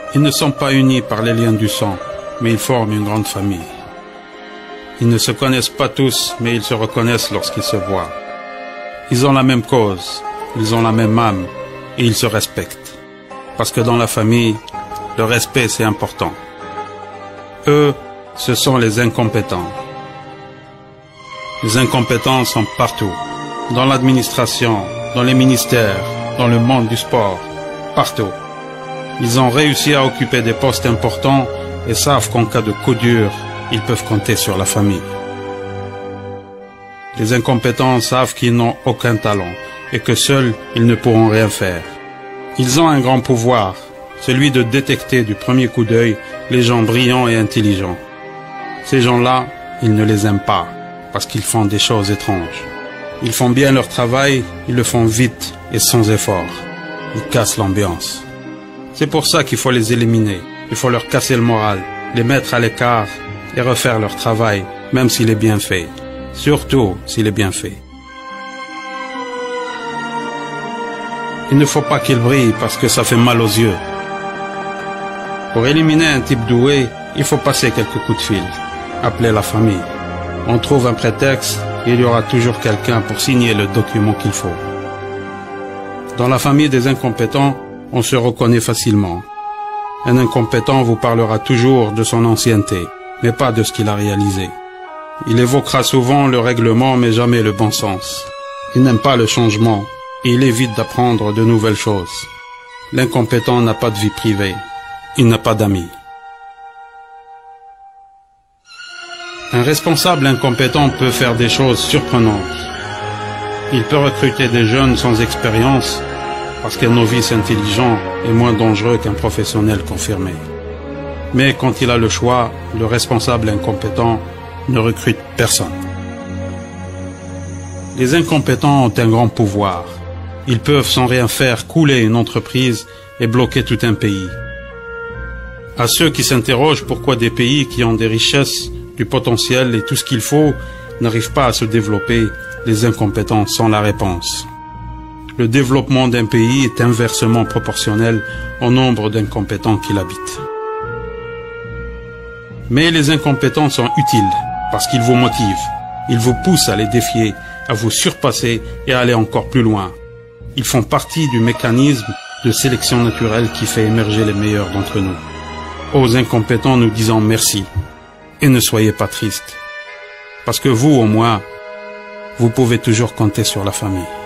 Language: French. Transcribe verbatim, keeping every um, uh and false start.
Ils ne sont pas unis par les liens du sang, mais ils forment une grande famille. Ils ne se connaissent pas tous, mais ils se reconnaissent lorsqu'ils se voient. Ils ont la même cause, ils ont la même âme, et ils se respectent. Parce que dans la famille, le respect c'est important. Eux, ce sont les incompétents. Les incompétents sont partout. Dans l'administration, dans les ministères, dans le monde du sport, partout. Ils ont réussi à occuper des postes importants et savent qu'en cas de coup dur, ils peuvent compter sur la famille. Les incompétents savent qu'ils n'ont aucun talent et que seuls, ils ne pourront rien faire. Ils ont un grand pouvoir, celui de détecter du premier coup d'œil les gens brillants et intelligents. Ces gens-là, ils ne les aiment pas parce qu'ils font des choses étranges. Ils font bien leur travail, ils le font vite et sans effort. Ils cassent l'ambiance. C'est pour ça qu'il faut les éliminer. Il faut leur casser le moral, les mettre à l'écart et refaire leur travail, même s'il est bien fait. Surtout s'il est bien fait. Il ne faut pas qu'ils brillent parce que ça fait mal aux yeux. Pour éliminer un type doué, il faut passer quelques coups de fil, appeler la famille. On trouve un prétexte et il y aura toujours quelqu'un pour signer le document qu'il faut. Dans la famille des incompétents, on se reconnaît facilement. Un incompétent vous parlera toujours de son ancienneté, mais pas de ce qu'il a réalisé. Il évoquera souvent le règlement, mais jamais le bon sens. Il n'aime pas le changement, et il évite d'apprendre de nouvelles choses. L'incompétent n'a pas de vie privée. Il n'a pas d'amis. Un responsable incompétent peut faire des choses surprenantes. Il peut recruter des jeunes sans expérience, parce qu'un novice intelligent est moins dangereux qu'un professionnel confirmé. Mais quand il a le choix, le responsable incompétent ne recrute personne. Les incompétents ont un grand pouvoir. Ils peuvent sans rien faire couler une entreprise et bloquer tout un pays. À ceux qui s'interrogent pourquoi des pays qui ont des richesses, du potentiel et tout ce qu'il faut n'arrivent pas à se développer, les incompétents sont la réponse. Le développement d'un pays est inversement proportionnel au nombre d'incompétents qui l'habitent. Mais les incompétents sont utiles parce qu'ils vous motivent. Ils vous poussent à les défier, à vous surpasser et à aller encore plus loin. Ils font partie du mécanisme de sélection naturelle qui fait émerger les meilleurs d'entre nous. Aux incompétents, nous disons merci. Et ne soyez pas tristes. Parce que vous, au moins, vous pouvez toujours compter sur la famille.